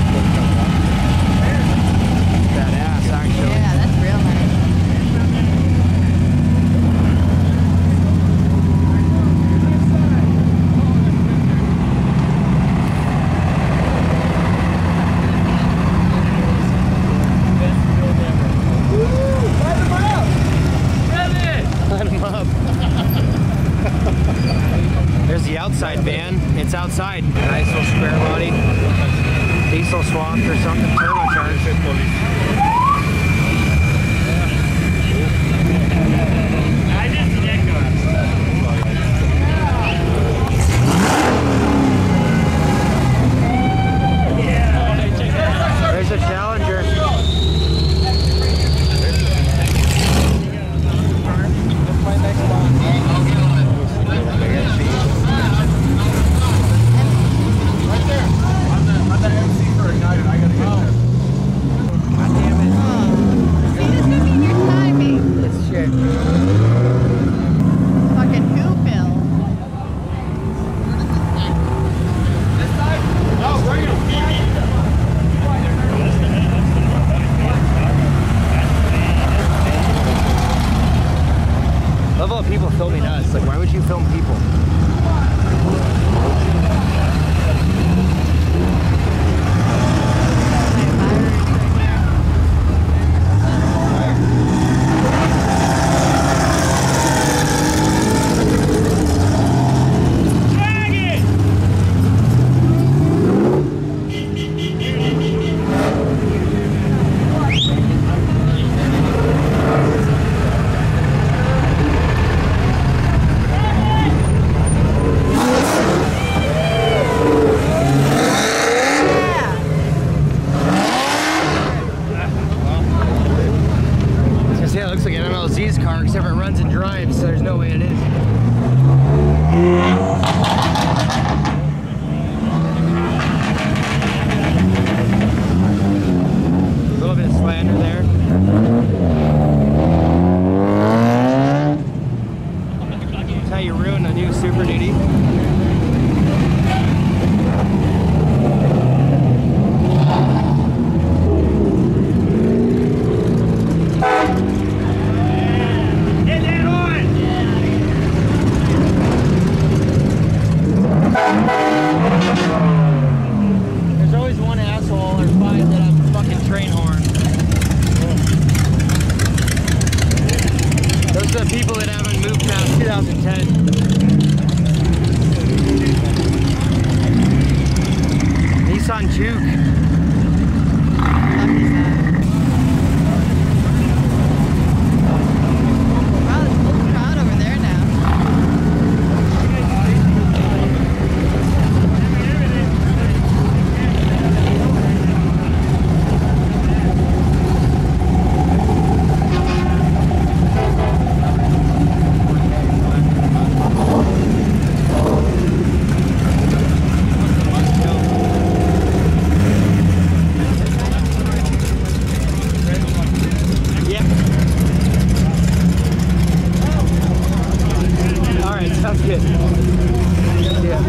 Badass, actually. Yeah, that's real nice. There's the outside van. It's outside. Nice little square body. Diesel swapped or something. Turbocharged. There's a Challenger. That's my next one. Right there. I'm the MC for Ignited. I gotta get there. God damn it. See, this could be your timing. It's shit. Fucking Whoville. This side? No, bring him. I love all people filming us. Like, why would you film people? Yeah, it looks like an MLZ's car, except it runs and drives, so there's no way it is. A little bit of slander there. That's how you ruin a new Super Duty. There's always one asshole or five that have a fucking train horn. Those are the people that haven't moved past 2010. Nissan Juke. Wow, there's a whole crowd over there now. Sounds good. Yeah.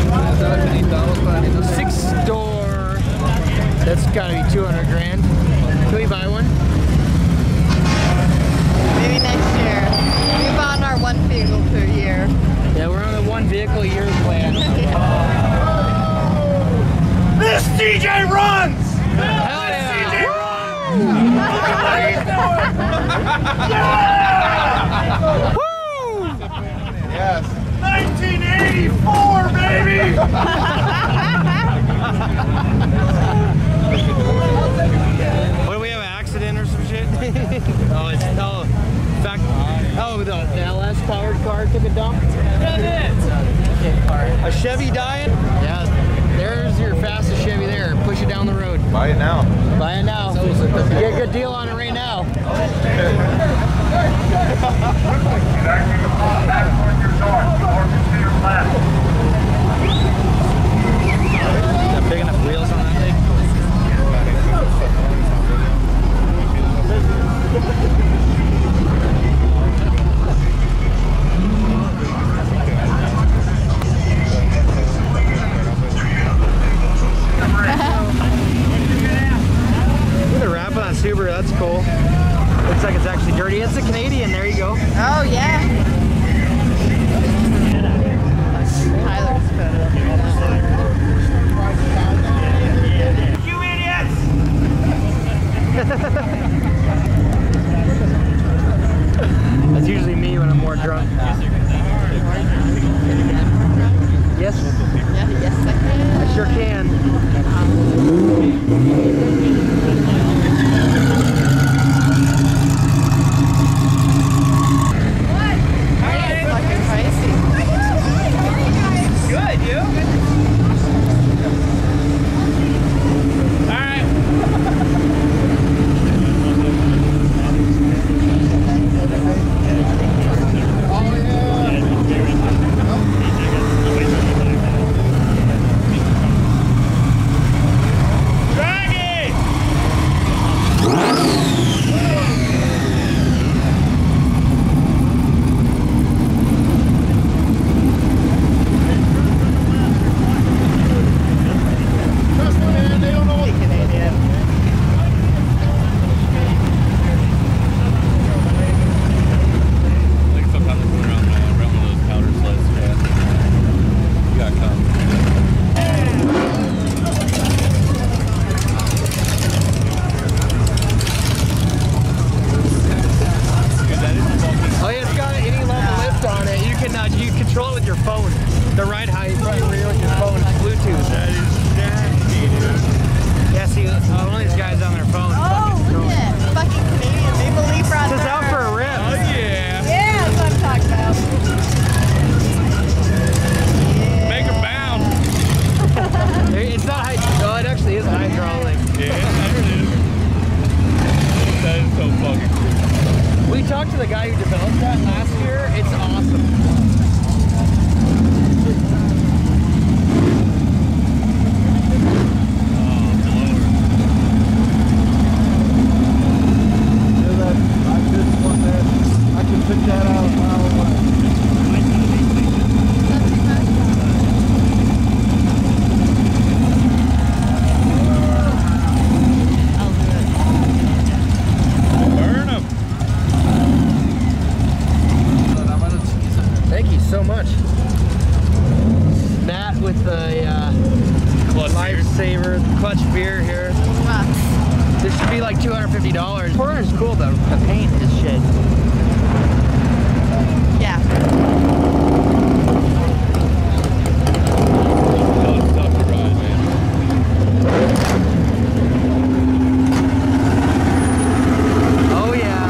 6-door. That's gotta be 200 grand. Can we buy one? Maybe next year. We bought our one vehicle per year. Yeah, we're on a one vehicle a year plan. This DJ runs! Hell yeah! DJ runs! Yeah! Woo! Yes. 1984, baby! What do we have, an accident or some shit? Oh, it's in fact, the LS powered car took a dump. A Chevy dying? Yeah, there's your fastest Chevy there. Push it down the road. Buy it now. Buy it now. You get a good deal on it right now. Is Got big enough wheels on that thing? Subaru, that's cool. Looks like it's actually dirty. It's a Canadian, there you go. Oh, yeah. Tyler's photo. You idiots! That's usually me when I'm more drunk. Yes? Yeah, yes, I can. I sure can. Fucking pricey. Good, you? Alright. The ride height, front and rear with your phone, Bluetooth. That is nasty, dude. Yeah, see, one of these guys on their phone. Oh, look at that. Fucking Canadian. Maple Leaf right This is there. out for a rip. Oh, yeah. Yeah, that's what I'm talking about. Yeah. Make her bound. It's not hydraulic. Oh, it actually is hydraulic. Yeah, there it is. That is so fucking cool. We talked to the guy who developed that last year. It's awesome. So much. Matt with the Lifesaver clutch beer here. Wow. This should be like $250. 400 is cool though. The paint is shit. Yeah. It's tough to ride, man. Oh yeah.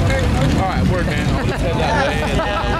All right, word, man. I'll just head that way. And,